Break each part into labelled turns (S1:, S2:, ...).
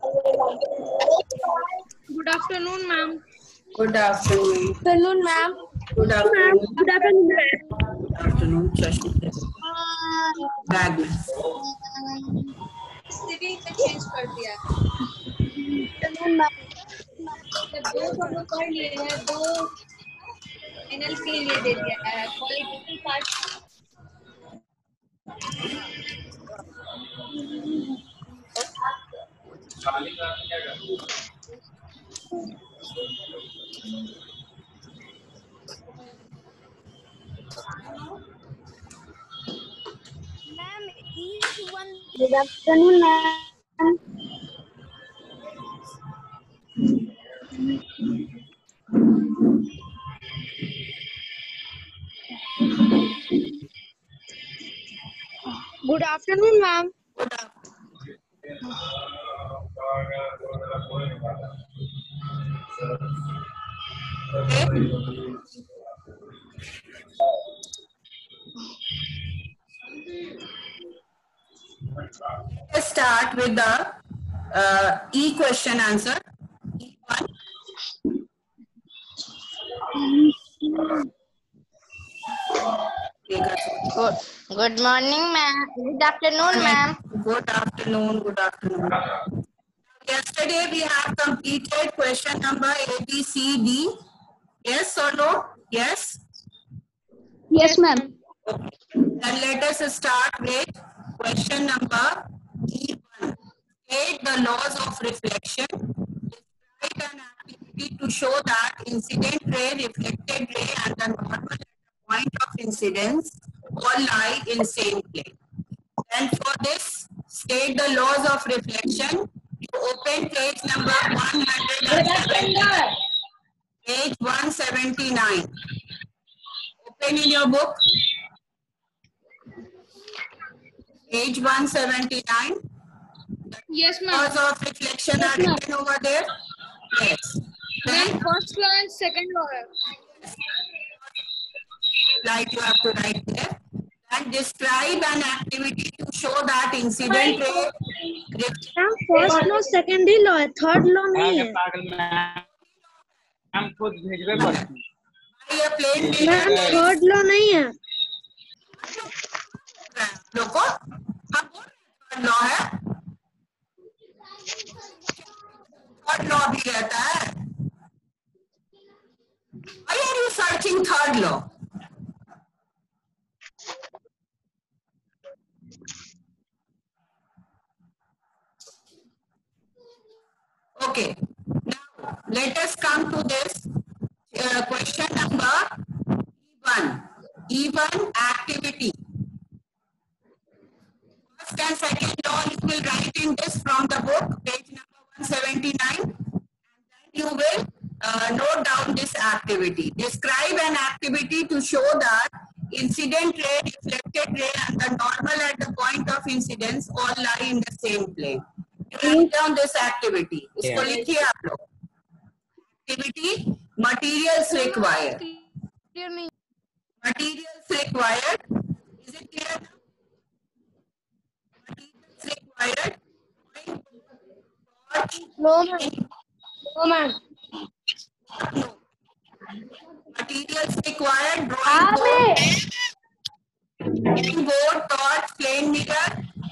S1: Good afternoon, ma'am.
S2: Good afternoon.
S3: Good afternoon, ma'am.
S2: Good afternoon.
S1: Good afternoon, ma'am.
S2: Good afternoon. चश्मे bag में
S1: सिटी से change कर दिया। दो हम लोग पढ़ लिए हैं, दो NL के लिए दे दिया है। Political part
S3: Ma'am, each one. Good afternoon, ma'am.
S1: Good afternoon, ma'am.
S2: Let's start with the E question answer. E1.
S3: Good morning, ma'am. Good afternoon, ma'am.
S2: Good afternoon. Good afternoon. Yesterday we have completed question number A, B, C, D. Yes or no? Yes.
S1: Yes, ma'am.
S2: Then let us start with question number E1. State the laws of reflection. Describe an activity to show that incident ray, reflected ray, and the normal at the point of incidence all lie in same plane. And for this, state the laws of reflection. You open page number 179. Page 179. Open in your book. Page 179.
S1: Yes, ma'am.
S2: Laws of reflection are written over there. Yes.
S1: Ma'am,
S2: Then,
S1: first law and second law.
S2: like you have to write there. And describe an activity to show that incident ray.
S1: Ma'am, first law, second law है, third law नहीं है।
S4: हम खुद भेजबे करते हैं।
S2: ये plain
S1: Ma'am, third law नहीं है।
S2: लोगो हम थर्ड लॉ है, थर्ड लॉ भी रहता है। Why are you searching third law? Okay, now let us come to this question number E1. E1 activity. First and second law you will write in this from the book, page number 179. And then you will note down this activity. Describe an activity to show that incident ray, reflected ray, and the normal at the point of incidence all lie in the same plane. Write down this activity. इसको लिखिए आप लोग. Activity, materials required. Materials required. Is it clear now? Materials required.
S3: No, ma'am. No, ma'am.
S2: No. Materials required. Drawing board. Drawing board, torch, plane mirror.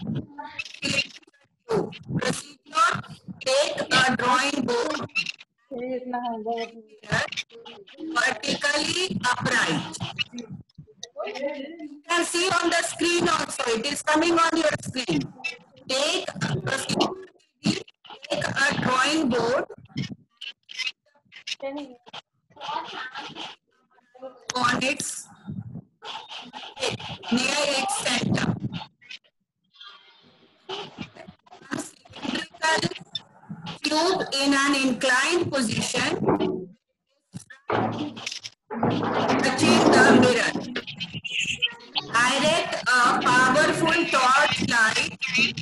S2: Procedure: take a drawing board vertically upright. You can see on the screen also. It is coming on your screen. Take a drawing board on its near its center. Cylindrical tube in an inclined position touching the mirror. Direct a powerful torch light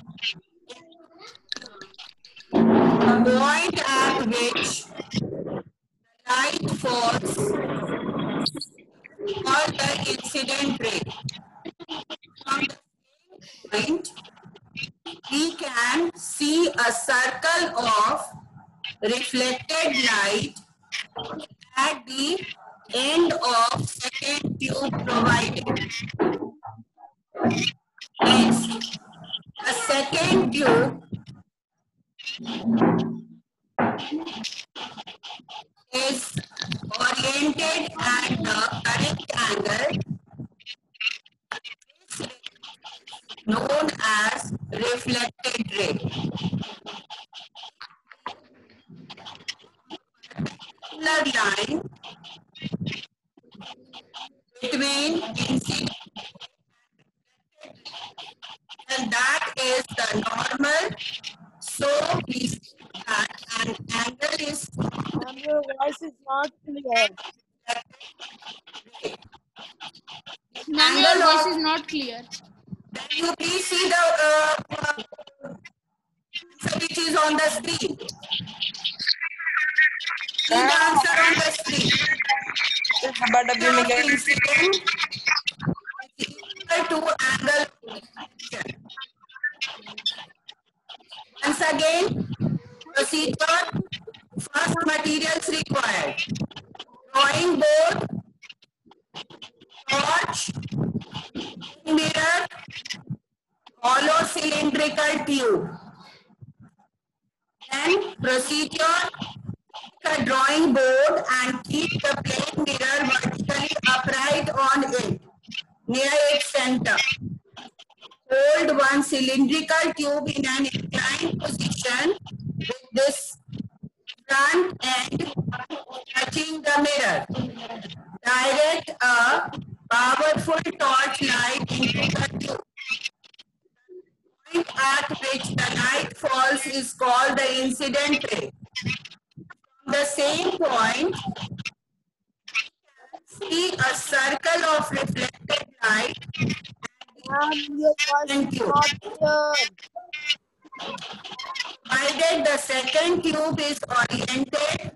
S2: the point at which light falls or the incident ray. From the same point, we can see a a circle of reflected light at the end of second tube provided. Next, a second tube is oriented at the correct angle, known as reflected ray. The line between incident and that is the normal. So we see that an angle is
S4: And your voice is not clear.
S1: Ma'am, your
S2: angle
S1: voice
S2: of.
S1: is not clear.
S2: Can you please see the answer which is on the screen? See the answer on the screen. The incident is equal to angle of reflection. Once again, procedure. First, materials required: drawing board, torch, mirror, hollow cylindrical tube. Then procedure: take a drawing board and keep the plane mirror vertically upright on it, near its center. Hold one cylindrical tube in an inclined position with this front end touching the mirror. Direct a powerful torch light into the tube. The point at which the light falls is called the incident ray. From the same point, see a circle of reflected light
S4: Ma'am, your voice
S2: and
S4: is
S2: tube.
S4: not clear.
S2: Provided the second tube is oriented,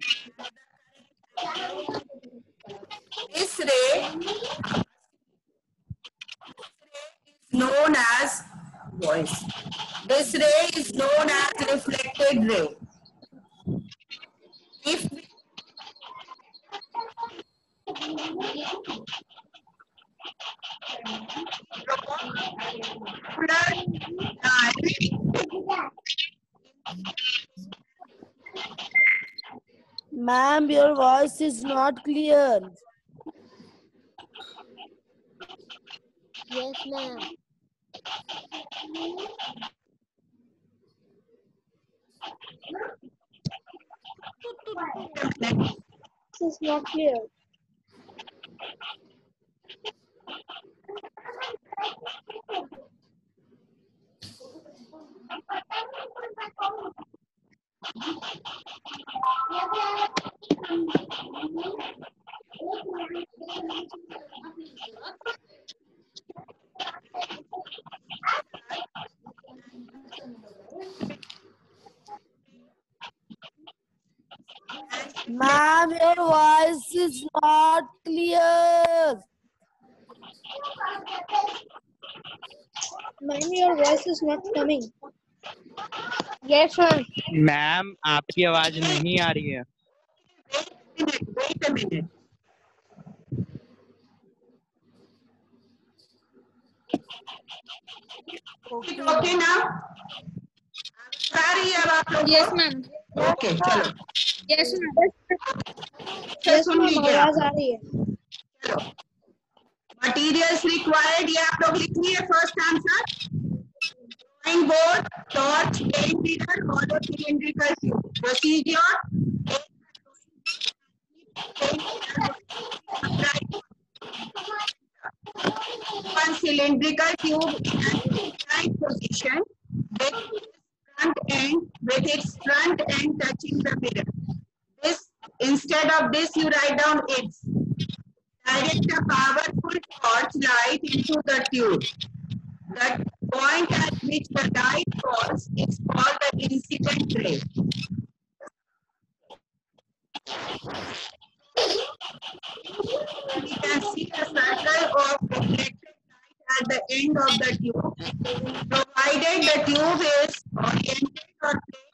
S2: this ray is known as voice. This ray is known as reflected ray. If we
S4: Ma'am, your voice is not clear. Yes, ma'am. This is not clear. Ma'am, your voice is not clear. Ma'am, your voice is not coming. Yes, sir.
S5: Ma'am आपकी आवाज नहीं आ रही है.
S2: wait a minute. Okay now? आ रही है अब आप लोग?
S1: Yes, ma'am.
S2: ओके चलो.
S1: Yes, ma'am.
S4: Yes,
S2: सुन
S4: ma'am,
S2: लीजिए
S4: आवाज
S2: आप.
S4: आ रही है.
S2: चलो. Materials required ये आप लोग लिख लिए. First answer. Drawing board, torch, plane mirror, hollow cylindrical tube. Procedure: one cylindrical tube in an inclined position with its front end touching the mirror. This, instead of this, you write down its. Direct a powerful torch light into the tube. The point at which the light falls is called the incident ray. We can see a circle of reflected light at the end of the tube. Provided the tube is oriented or plane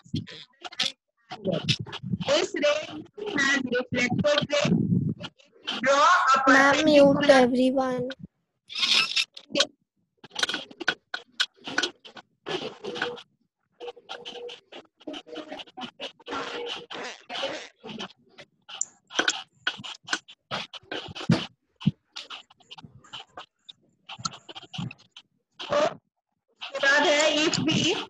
S2: and reflected ray. Draw a
S4: Ma'am, mute
S2: perpendicular.
S4: everyone.
S2: If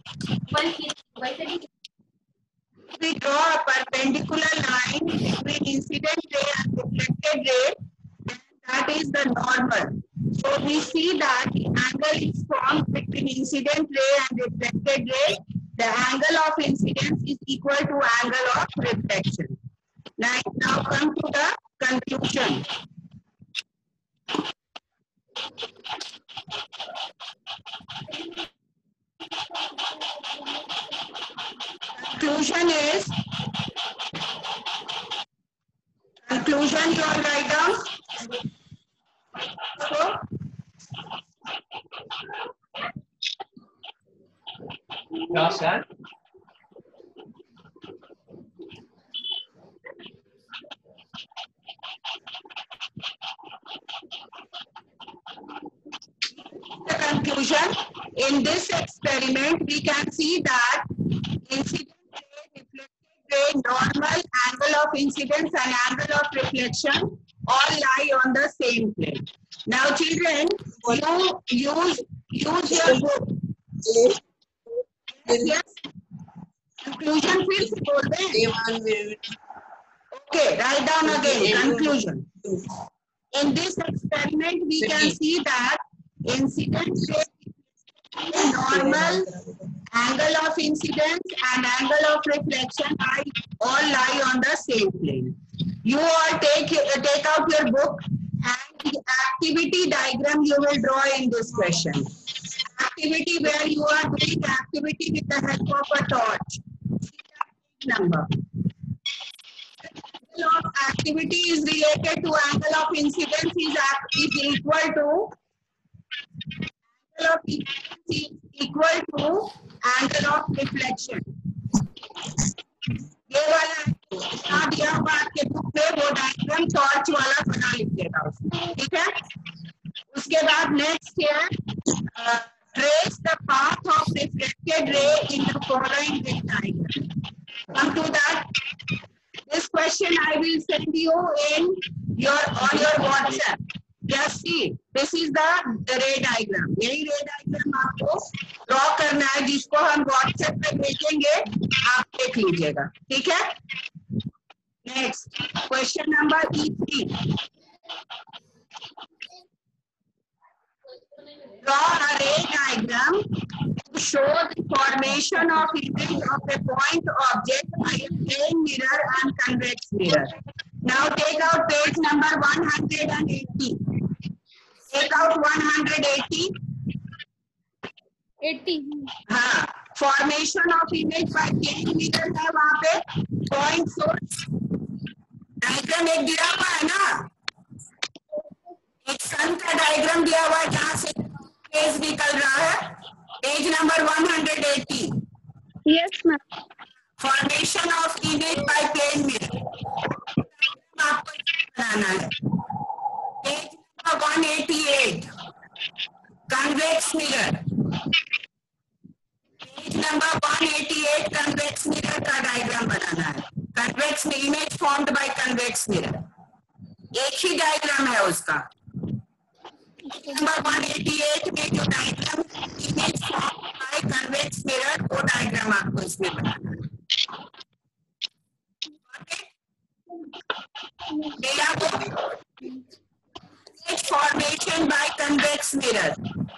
S2: we draw a perpendicular line between incident ray and reflected ray, then that is the normal. So we see that the angle is formed between incident ray and reflected ray. The angle of incidence is equal to angle of reflection. Now come to the conclusion. Conclusion you all write down. So,
S5: क्या sir?
S2: the conclusion, in this experiment we can see that incident ray, reflected ray, normal, angle of incidence and angle of reflection all lie on the same plane. Now children, you use your book. Yes. Conclusion फिर से बोल दें. Okay, write down again. Conclusion. In this experiment, we can see that incident ray, normal, angle of incidence and angle of reflection all lie on the same plane. You all take out your book and the activity diagram you will draw in this question. Activity where you are doing activity with the help of a torch. Number. Angle of activity is related to angle of incidence is equal to angle of incidence is equal to angle of reflection. ये वाला दिया हुआ आपके book पे वो diagram torch वाला बना लीजिएगा उसमें, ठीक है? उसके बाद नेक्स्ट है trace the path of reflected ray in the following ray diagram. Come to that. This question I will send you on your WhatsApp. Just see, this is the ray diagram. यही ray diagram आपको draw करना है, जिसको हम WhatsApp पे भेजेंगे, आप देख लीजिएगा, ठीक है? Next, question number E3. Draw a ray diagram to show the formation of image of a point object by a plane mirror and convex mirror. Now take out page number 180. Take out 180.
S1: 80.
S2: हाँ, formation of image by plane mirror है वहाँ पे point source. Diagram एक दिया हुआ है ना, एक सन का डायग्राम दिया हुआ है जहाँ से फेज निकल रहा है. Page number 180.
S1: Yes, ma'am.
S2: Formation of image by plane mirror आपको बनाना है. Page number 188 convex mirror. Page number 188 convex mirror का डायग्राम बनाना है. कन्वेक्स में image formed by convex mirror, एक ही डायग्राम है उसका. नंबर 188 में जो diagram image formed by convex mirror, वो डायग्राम आपको इसमें बनाना है. Image formation by convex mirror.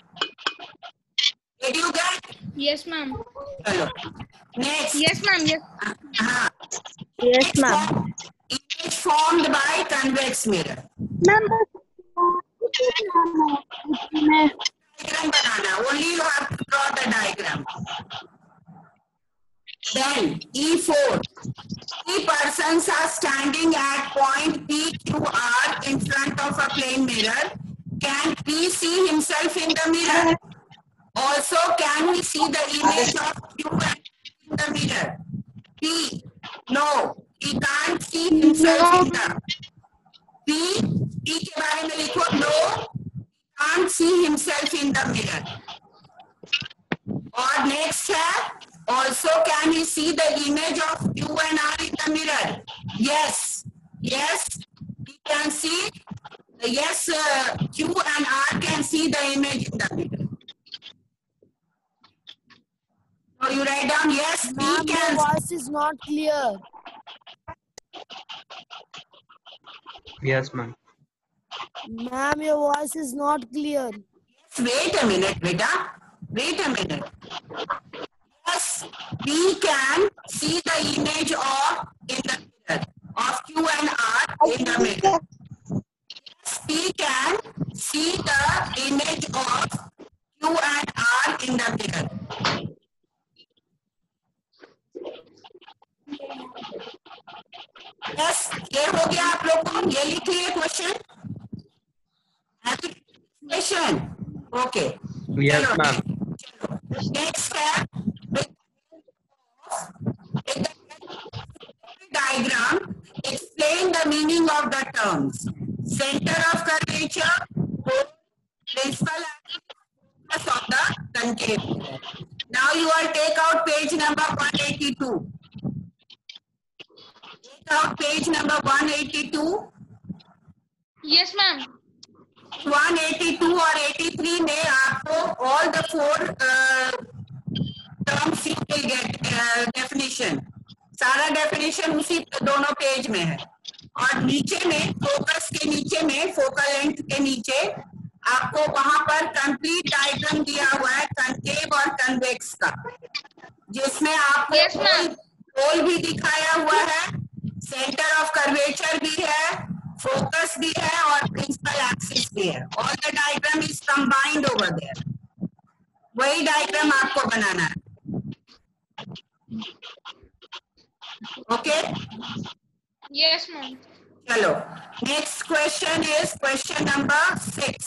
S2: Did you get?
S1: Yes, ma'am.
S2: Hello. Next.
S1: Yes, ma'am. Yes.
S4: Yes, ma'am.
S2: Image formed by convex mirror.
S4: Number.
S2: Diagram banana. Only you have to draw the diagram. Then E4. Three persons are standing at point PQR in front of a plane mirror. Can P see himself in the mirror? Also, can he see the image of Q in the mirror? P. No, he can't see see himself in the P के बारे में लिखो no can't see himself in the mirror. और next है also can he see the image of Q and R in the mirror? Yes, yes, he can see. Yes, Q and R can see the image in the mirror. So you write down yes, he
S4: Ma'am, your
S2: can.
S4: voice is not clear.
S5: Yes, ma'am.
S4: Ma'am, your voice is not clear.
S2: Wait a minute, beta. Wait a minute. Yes, we can see the image of in the mirror of Q and R in the mirror. Yes, we can see the image of Q and R in the mirror. Yes, ये हो गया आप लोग को, ये लिख लिए question. Question. Okay.
S5: Yes,
S2: चलो,
S5: ma'am.
S2: next step. Diagram. Explain the meaning of the terms. Center of curvature. Principal axis of the concave. Now you will take out page number 182. Take out page number 182.
S1: Yes, ma'am.
S2: 182 और 83 में आपको all the four terms you will get definition. सारा definition उसी दोनों page में है. और नीचे में फोकस के नीचे में फोकल लेंथ के नीचे आपको वहां पर कंप्लीट डायग्राम दिया हुआ है कनकेव और कन्वेक्स का, जिसमें आपको
S1: Yes, ma'am.
S2: होल भी दिखाया हुआ है, सेंटर ऑफ कर्वेचर भी है, फोकस भी है और प्रिंसिपल एक्सिस भी है. All the diagram is combined over there. वही डायग्राम आपको बनाना है. Okay,
S1: Yes, ma'am.
S2: चलो next question is question number 6.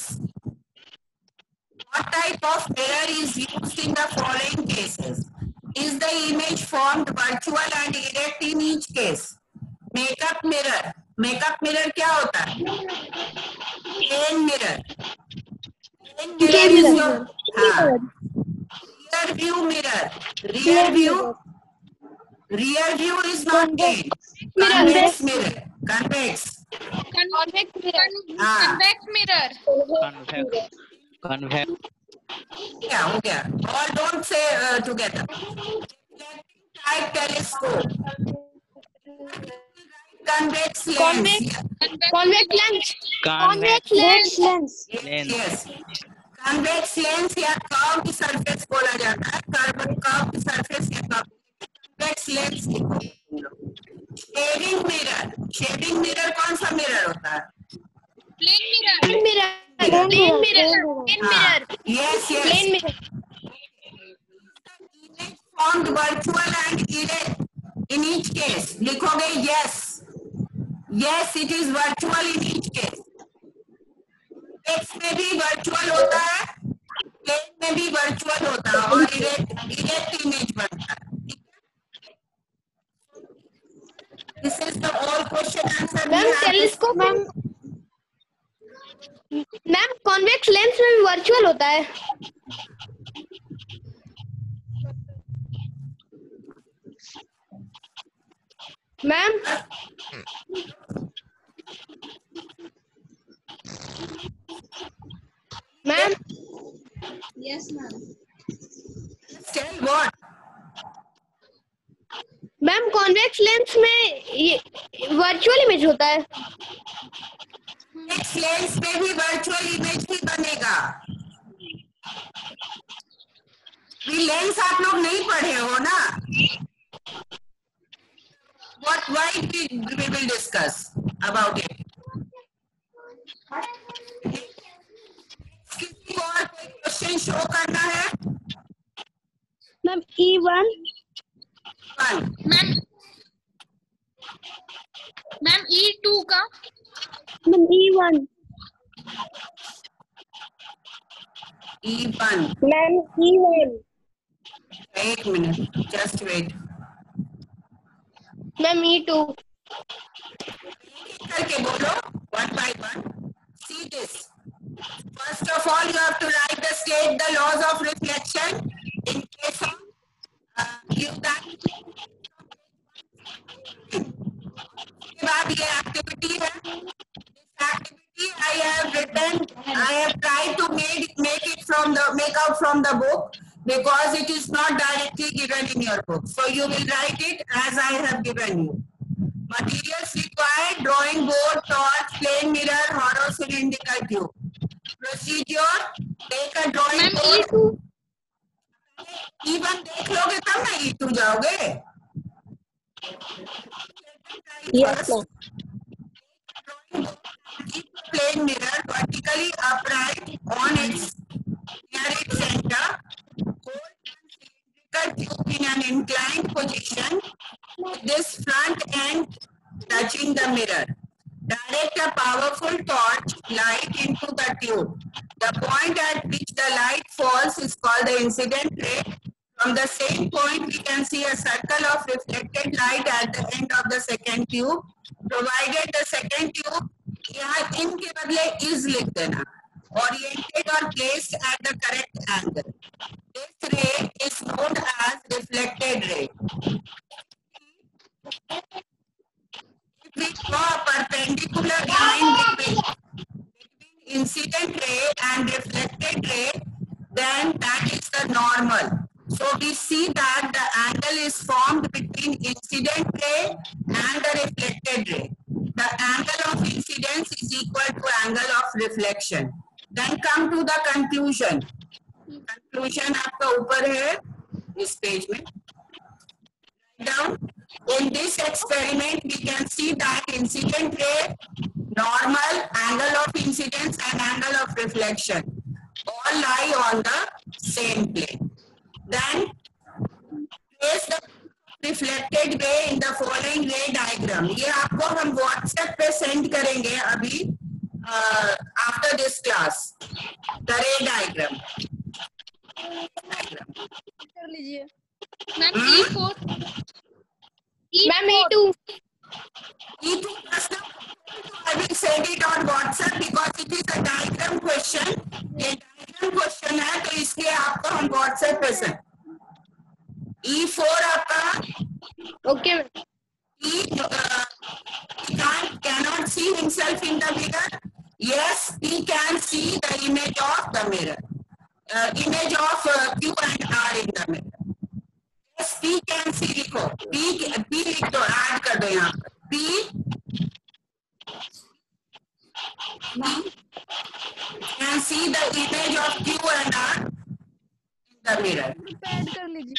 S2: What type of mirror is used in the following cases? Is the image formed virtual and erect in each case? Makeup mirror. Makeup mirror क्या होता है? Plane mirror. Plane mirror is your rear view mirror. Rear view is not plane. Convex mirror. Convex.
S1: Convex mirror.
S2: हाँ.
S1: Convex mirror.
S6: Convex.
S2: क्या हो गया? All don't say together. Type telescope. Convex lens.
S1: Convex lens.
S6: Convex
S1: lens.
S2: Yes. Convex lens या curved surface बोला जाता है. Curved surface या convex lens. Shaving mirror. Shaving mirror कौन सा mirror होता है?
S1: Plane mirror.
S2: Plane mirror. Yes.
S1: Plane mirror.
S2: Image formed virtual and erect in each case. लिखोगे yes. Yes, it is virtual in each case. X में भी virtual होता है, plane में भी virtual होता है और erect image बनता है. This is the all question answer.
S7: Ma'am telescope ma'am convex lens में भी वर्चुअल होता है. Ma'am ma'am
S1: Yes, ma'am.
S2: Tell what?
S7: Ma'am convex lens में ये वर्चुअल इमेज होता है.
S2: Next lens में भी virtual image ही बनेगा. ये लेंस आप लोग नहीं पढ़े हो ना? Why we will discuss about it. किसी को और कोई क्वेश्चन शो करना है?
S7: मैम E1
S1: मैम E2 का.
S7: Ma'am E1
S2: E1.
S7: Ma'am E1
S2: एक minute, just wait.
S7: Ma'am E2
S2: करके बोलो one by one. See this. First of all, you have to state the laws of reflection in case of give that. उसके बाद ये activity है. This activity I have written. I have tried to make out from the book because it is not directly given in your book. So you will write it as I have given you. Materials required: drawing board, torch, plane mirror, hollow cylindrical tube. Procedure: take a drawing board. E1 देख लोगे तब ना E2 जाओगे.
S7: Yes, sir.
S2: Keep the plane mirror vertically upright on its near its center. Hold one cylindrical tube in an inclined position with this front end touching the mirror. Direct a powerful torch light into the tube. The point at which the light falls is called the incident ray. From the same point, we can see a circle of reflected light at the end of the second tube. Provided the second tube, यहाँ in के बदले is लिख देना. Oriented or placed at the correct angle. This ray is known as reflected ray. If we draw a perpendicular line between incident ray and reflected ray, then that is the normal. So we see that the angle is formed between incident ray and the reflected ray. The angle of incidence is equal to angle of reflection. Then come to the conclusion. Conclusion आपका ऊपर है इस page में. Write down. In this experiment, we can see that incident ray, normal, angle of incidence and angle of reflection all lie on the same plane. Then trace the reflected ray in the following ray diagram. ये आपको हम WhatsApp पे send करेंगे अभी after this class. The ray diagram.
S4: कर लीजिए
S1: ma'am E4
S7: ma'am E2
S2: E2 question, I will send it on WhatsApp because it is a diagram question. ये diagram question है तो इसलिए आपको हम WhatsApp पे send. E4 आपका
S7: okay
S2: he cannot see himself in the mirror. Yes, he can see the image of the mirror. Image of Q and R in the mirror. Yes, P can see. लिखो P लिख दो, add कर दो यहाँ पर. P can see the image of Q and R in the mirror.
S4: Add कर लीजिए.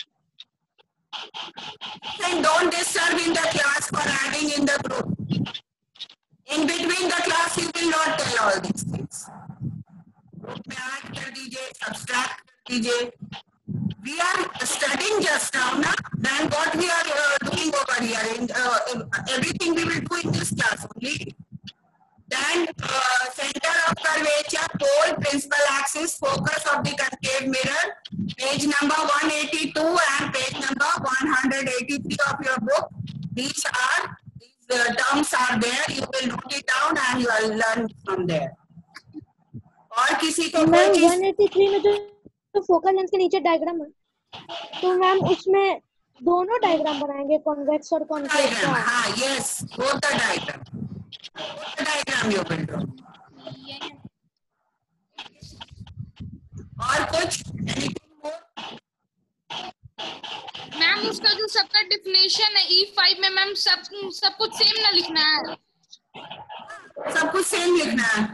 S2: And don't disturb in the class for adding in the group. In between the class, you will not tell all these things. Group में add कर दीजिए, subtract कर दीजिए. We are studying just now, na? Then what we are doing over here, everything we will do in this class only. Then center of curvature, pole, principal axis, focus of the concave mirror, page number 182 and page number 183 of your book. These terms are there. You will note it down and you will learn from there. और किसी को कोई चीज
S6: 183 में जो focal lens के नीचे diagram है तो मैम उसमें दोनों डायग्राम बनाएंगे कॉन्वेक्स और कॉन्केव का.
S2: हाँ, yes, both the diagram. Both the diagram you will do. और कुछ anything more?
S1: मैम उसका जो सबका डिफिनेशन है E5 में मैम सब कुछ सेम ना लिखना है.
S2: सब कुछ सेम लिखना है.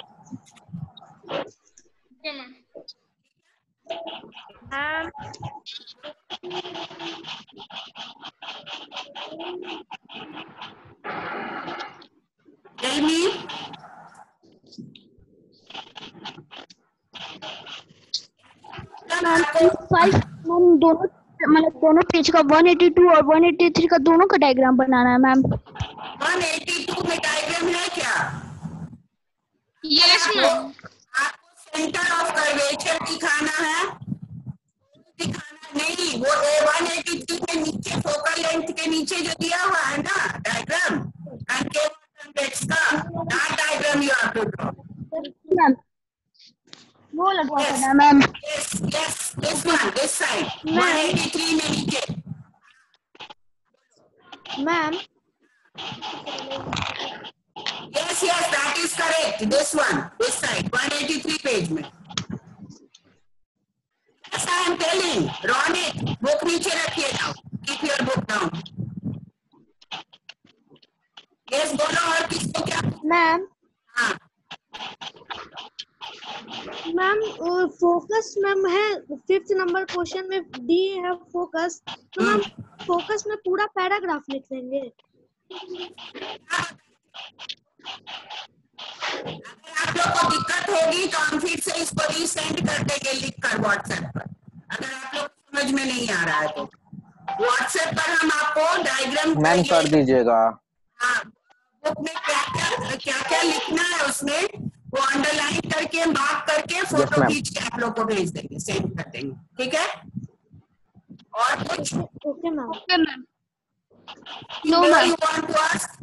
S1: Okay ma'am.
S2: Tell me.
S6: Ma'am दोनों पेज का 182 और 183 का दोनों का डायग्राम बनाना है मैम.
S2: 182 में डायग्राम है क्या?
S1: Yes ma'am.
S2: आपको सेंटर ऑफ कर्वेचर दिखाना है. दिखाना नहीं, वो 183 के नीचे फोकल लेंथ के नीचे जो दिया हुआ है ना डायग्राम, कॉन्वेक्स का
S7: वो लटवा
S2: Yes.
S7: देना ma'am.
S2: Yes, this one, this side. 183 में नीचे.
S6: Ma'am
S2: Yes, that is correct. This one, this side, 183 page में. Yes, I am telling. Ronit, book नीचे रखिए now. Keep your book down. Yes, बोलो और किसको क्या?
S6: मैम
S2: हाँ.
S6: मैम फोकस मैम है 5th नंबर क्वेश्चन में डी है फोकस, तो मैम फोकस में पूरा पैराग्राफ लिख देंगे.
S2: आप लोग को दिक्कत होगी तो हम फिर से इसको रीसेंड कर देंगे लिख कर व्हाट्सएप पर. अगर आप लोग समझ में नहीं आ रहा है तो व्हाट्सएप पर हम आपको डायग्राम
S8: मैम कर दीजिएगा.
S2: हाँ, बुक में क्या क्या लिखना है उसमें वो अंडरलाइन करके मार्क करके फोटो
S8: ma'am.
S2: खींच के आप लोग को भेज देंगे, सेंड कर देंगे. ठीक है? और कुछ?
S6: Okay ma'am.
S7: Okay ma'am.
S2: No, you want to ask?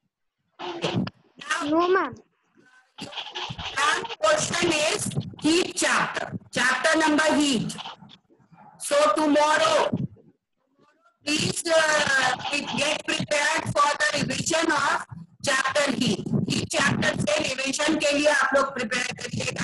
S6: No ma'am.
S2: One question is heat chapter. Chapter number heat. So tomorrow, please get prepared for the revision of chapter heat. Heat chapter से revision के लिए आप लोग prepare करिएगा.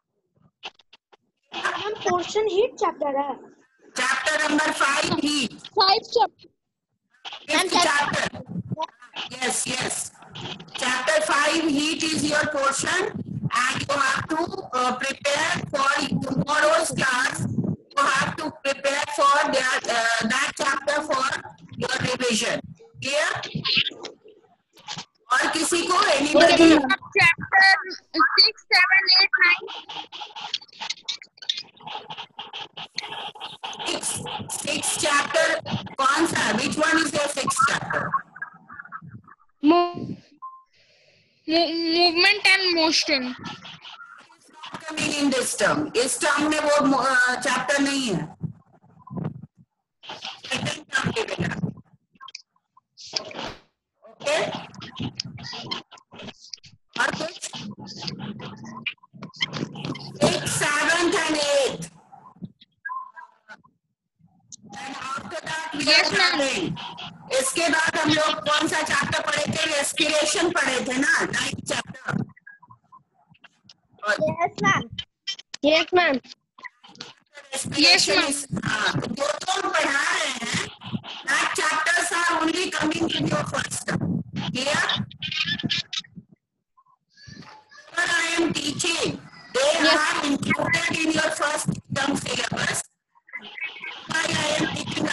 S6: Ma'am portion heat chapter है.
S2: Chapter number 5 heat.
S7: 5 chapter.
S2: Fifth chapter. Yes. Chapter 5 heat is your portion, and you have to prepare for tomorrow's class. You have to prepare for that chapter for your revision. Clear? और किसी को anybody?
S7: Chapter 6, 7, 8, 9.
S2: Six chapter कौन सा? Which one is your sixth chapter?
S7: Movement and motion.
S2: Coming in this term. इस term में वो chapter नहीं है. Second term के बिना. Okay? और कुछ? 6th, 7th and 8th. And after that we are having. इसके बाद हम लोग कौन सा चैप्टर पढ़े थे? रेस्पिरेशन पढ़े थे ना, 9th चैप्टर.
S6: Yes ma'am.
S7: Yes ma'am.
S2: Respiration जो हम पढ़ा रहे हैं, that chapters are only coming in your first term. Clear? What I am teaching, they are included in your first term syllabus. Why I am teaching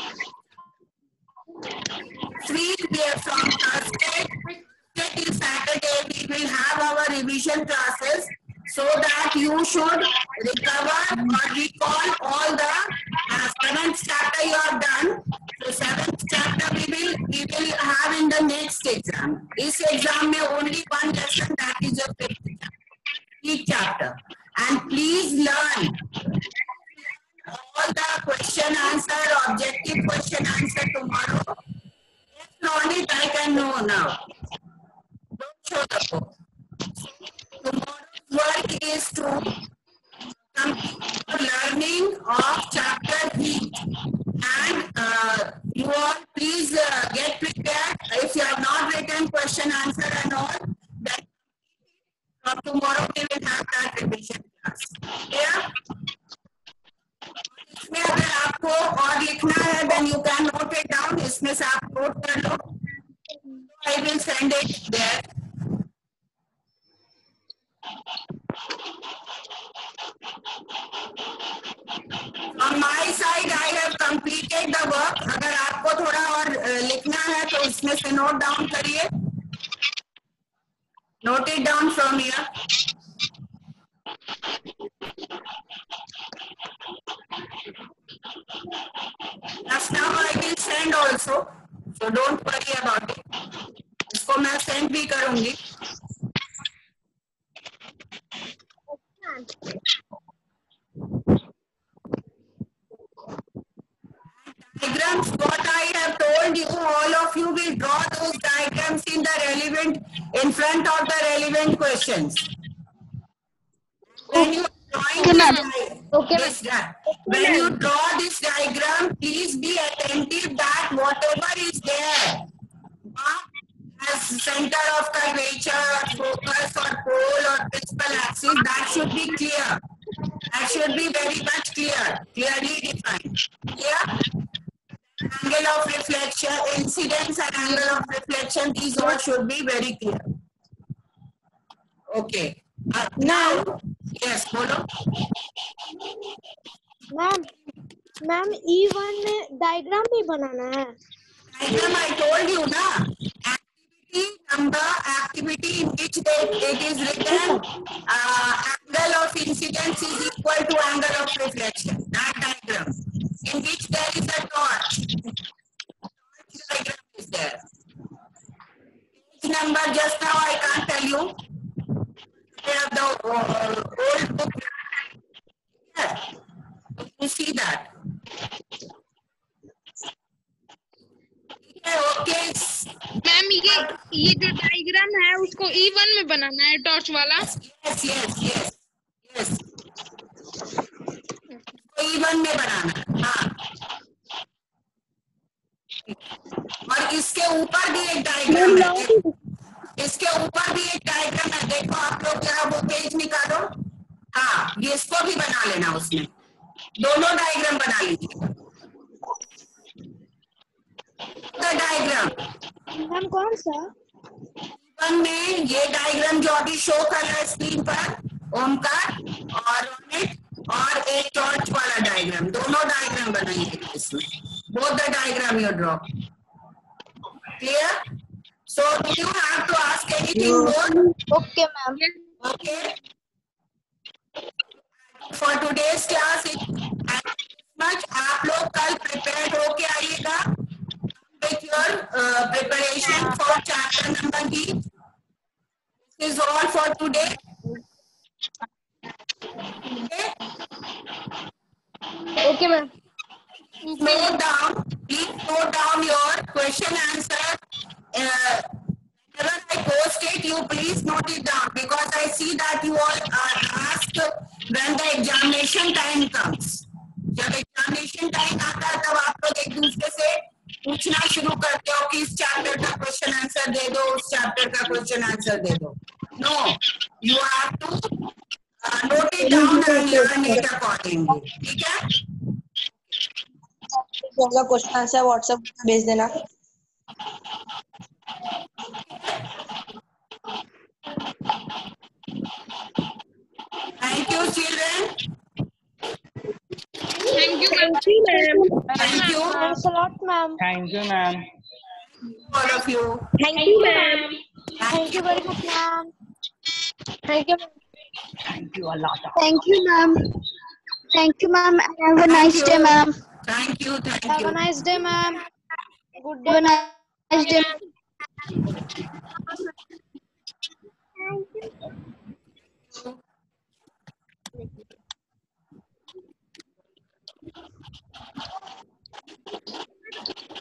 S2: from Thursday till Saturday we will have our revision classes so that you should recover or recall all the 7th chapter you have done. So 7th chapter we will have in the next exam. This exam में only one lesson, that is your 5th chapter. And please learn all the question answer, objective question answer tomorrow. Knowledge I can know now. Don't show the book. Tomorrow's work is to complete the learning of chapter heat. And you all please get prepared. If you have not written question answer and all, then from tomorrow we will have that revision class. Yeah? इसमें अगर आपको और लिखना है then you can note it down. इसमें से आप note कर लो. I will send it there. On my side I have completed the work. अगर आपको थोड़ा और लिखना है तो इसमें से नोट डाउन करिए. Note it down from here. Just now I will send also, so don't worry about it. इसको मैं send भी करूँगी. Diagrams, what I have told you, all of you will draw those diagrams in front of the relevant questions. When you drawing
S3: ma'am. Okay,
S2: this when you draw this diagram, please be attentive that whatever is there as center of curvature or focus or pole or principal axis, that should be clear. That should be very much clear, clearly defined. Clear? Angle of reflection, incidence and angle of reflection, these all should be very clear. Okay. Now, yes, follow.
S6: Ma'am E1 में diagram भी बनाना है.
S2: Diagram I told you na. Activity number, activity in which it is written angle of incidence is equal to angle of reflection. That diagram in which there is a torch. Torch diagram is there. Page number just now I can't tell you. They have the old book. Yeah. You see that. Okay.
S1: Ma'am ये जो diagram है उसको E1 में बनाना है torch वाला.
S2: Yes. E1 में बनाना. हाँ. और इसके ऊपर भी एक डायग्राम है. इसके ऊपर भी एक डायग्राम है. देखो आप लोग जरा वो पेज निकालो. हाँ, ये इसको भी बना लेना उसमें. दोनों डायग्राम बना लीजिए. डायग्राम
S6: मैम कौन सा?
S2: वन में ये डायग्राम जो अभी शो कर रहा है स्क्रीन पर, ओमकार और रोनित, और एक टॉर्च वाला डायग्राम, दोनों डायग्राम बनाइए इसमें. Both the diagram you draw. Clear? So do you have to ask anything more?
S3: Okay, ma'am.
S2: Okay. For today's class much. आप लोग कल प्रिपेयर होके आइएगा with your preparation for chapter number B. This is all for today. Okay.
S3: Okay, ma'am.
S2: Please note down your question answer. Whenever I post it, you please note it down because I see that you all are asked when the examination time comes. जब examination time आता है तब आप लोग एक दूसरे से पूछना शुरू करते हो कि इस चैप्टर का क्वेश्चन आंसर दे दो, उस चैप्टर का क्वेश्चन आंसर दे दो. No, you have to note it down and learn it accordingly. ठीक है?
S8: क्वेश्चन आंसर व्हाट्सएप पे भेज देना.
S2: Thank you, children.
S1: Thank you, ma'am.
S2: Thank you.
S6: Thanks a lot, ma'am.
S5: Thank you, ma'am.
S2: All of you.
S3: Thank you, ma'am.
S6: Thank you very much, ma'am.
S3: Thank you.
S5: Thank you a lot.
S6: Thank you, ma'am. Thank you, ma'am. And have a
S2: Thank
S6: nice
S2: you.
S6: day, ma'am.
S2: Thank you.
S6: Have a nice day, ma'am. Good day. Have a nice day.
S2: Thank you.